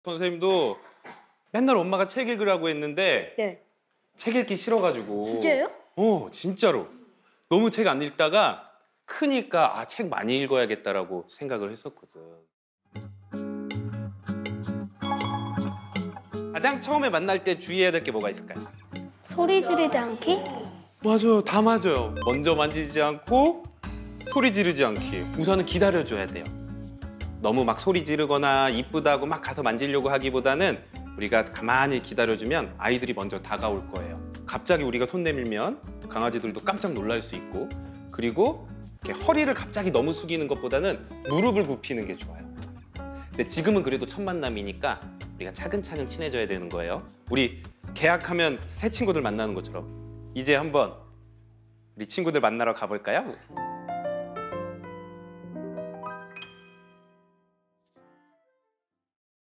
선생님도 맨날 엄마가 책 읽으라고 했는데 네. 책 읽기 싫어가지고. 진짜요? 진짜로. 너무 책 안 읽다가 크니까 책 많이 읽어야겠다라고 생각을 했었거든. 가장 처음에 만날 때 주의해야 될 게 뭐가 있을까요? 소리 지르지 않기? 맞아요. 다 맞아요. 먼저 만지지 않고 소리 지르지 않기. 우선은 기다려줘야 돼요. 너무 막 소리 지르거나 이쁘다고 막 가서 만지려고 하기보다는 우리가 가만히 기다려주면 아이들이 먼저 다가올 거예요. 갑자기 우리가 손 내밀면 강아지들도 깜짝 놀랄 수 있고, 그리고 이렇게 허리를 갑자기 너무 숙이는 것보다는 무릎을 굽히는 게 좋아요. 근데 지금은 그래도 첫 만남이니까 우리가 차근차근 친해져야 되는 거예요. 우리 계약하면 새 친구들 만나는 것처럼 이제 한번 우리 친구들 만나러 가볼까요?